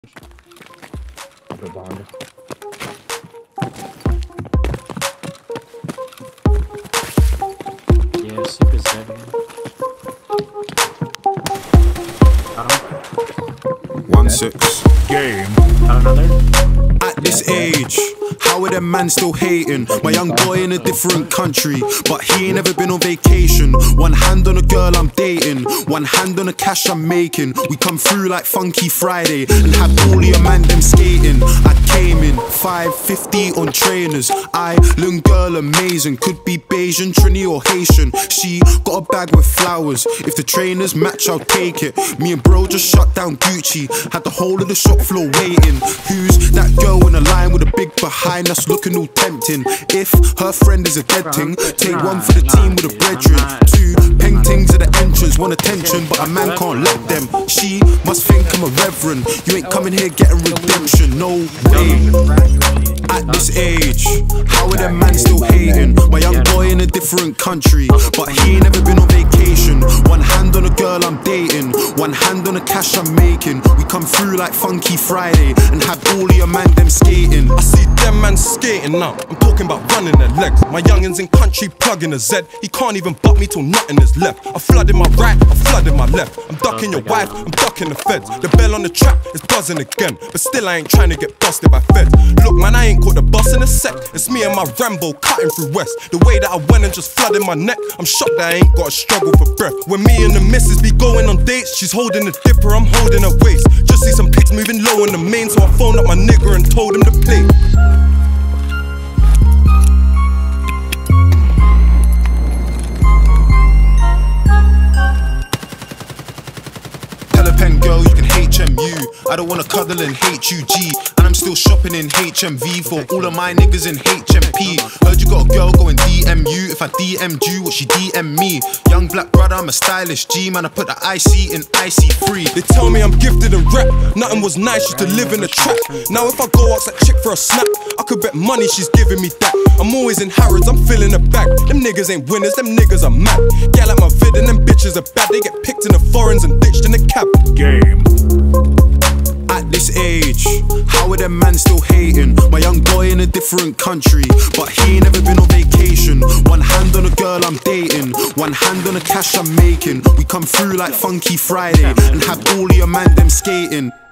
behind us. Yeah, Super 7. I 1-6 game. don't know there. At this age, how are them man still hating? My young boy in a different country, but he ain't ever been on vacation. One hand on a girl I'm dating, one hand on the cash I'm making. We come through like Funky Friday and had all of your man them skating. I came in 550 on trainers. Island girl amazing, could be Bayesian, Trini or Haitian. She got a bag with flowers. If the trainers match, I'll take it. Me and bro just shut down Gucci, had the whole of the shop floor waiting. Who's that girl in a line with a big behind us looking all tempting? If her friend is a dead thing, take one for the team with a brethren. Two paintings at the entrance, want attention, but a man can't let them. She must think I'm a reverend. You ain't coming here getting redemption, no way. At this age, how are them man still hating? My young boy in a different country, but he ain't never been on vacation. One hand on a girl I'm dating, one hand on the cash I'm making. We come through like Funky Friday and had all of your man them skating. I see them man skating now, I'm talking about running their legs. My youngins in country plugging a Z. He can't even butt me till nothing is left. I flooded my right, I flooded my left. I'm ducking your wife, I'm ducking the feds. The bell on the trap is buzzing again, but still I ain't trying to get busted by feds. Look man, I ain't caught the bus in a sec. It's me and my Rambo cutting through West. The way that I went and just flooded my neck, I'm shocked that I ain't got a struggle for breath. When me and the missus be going on dates, she's holding the dipper, I'm holding her waist. Just see some pics moving low in the main, so I phoned up my nigga and told him to play. Pen girl, you can HMU. I don't wanna cuddle in HUG, and I'm still shopping in HMV for all of my niggas in HMP. Heard you got a girl going DM you. If I DM'd you, what she DM me? Young black brother, I'm a stylish G, man. I put the IC in IC3. They tell me I'm gifted in rap. Nothing was nice, used to live in a trap. Now if I go ask that chick for a snap, I could bet money she's giving me that. I'm always in Harrods, I'm filling the bag. Them niggas ain't winners, them niggas are mad. Gal like my vid and them bitches are bad. They get picked in the foreigns and ditched in the cab. Game. At this age, how are them man still hating? My young boy in a different country, but he ain't never been on vacation. One hand on a girl I'm dating, one hand on the cash I'm making. We come through like Funky Friday and had all of your man them skating.